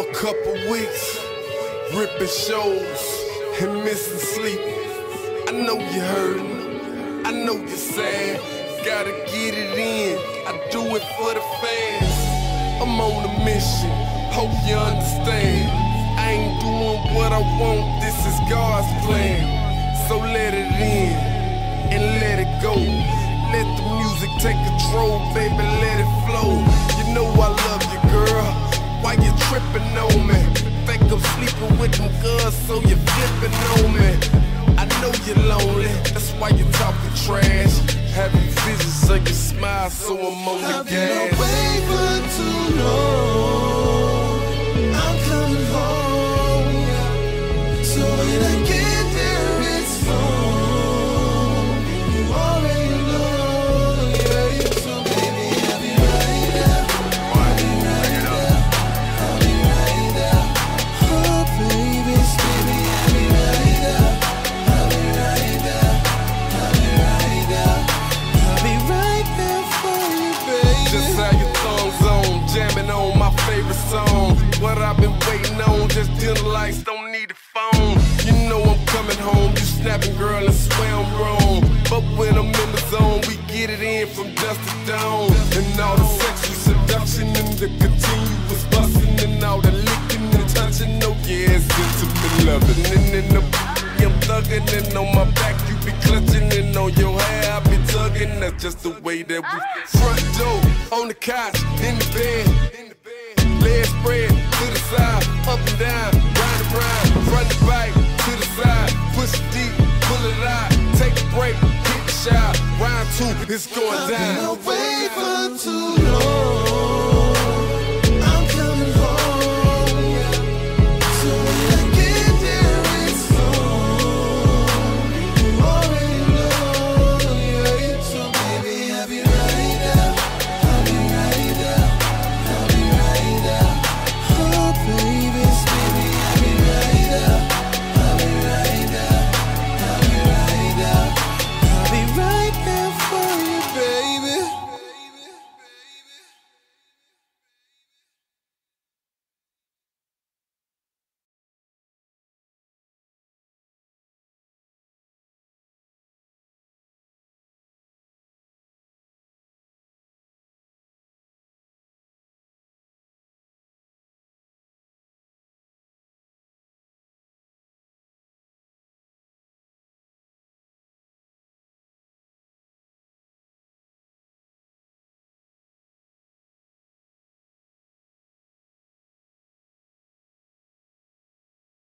couple weeks, ripping shows and missing sleep. I know you hurting, I know you're sad. Gotta get it in, I do it for the fans. I'm on a mission, hope you understand. I ain't doing what I want, this is God's plan. So let it in and let it go. Let the music take control, baby, let it flow. You know I love you, girl, why you tripping on me? Think I'm sleeping with them girls, so you're flipping on me. I know you're lonely, that's why you're talking trash. Having visions of your smile, so I'm on the gas. I've been away for too long, I'm coming home. So when I get there, it's on. You already know, yeah. So baby, I'll be right there. I'll be right there. I'll be right there. Oh baby, baby, I'll be right there. I'll be right there. I'll be right there. I'll be right there for you, baby. Just how your thumbs on, jamming on my favorite song. What I've been waiting on, just dinner lights, don't need a phone. You know I'm coming home, you snapping, girl, and swear I'm wrong. But when I'm in the zone, we get it in from dusk to dawn. And all the sexual seduction and the continuous busting and all the licking and touching. Oh yeah, it's intimate loving. And in the I'm thugging, and on my back you be clutching, and on your hair I be tugging. That's just the way that we front door, on the couch, in the bed, legs spread to the side, up and down, round and round, front to back, to the side, push it deep, pull it out, take a break, hit the shot, round two, it's going down. I've been away for too long.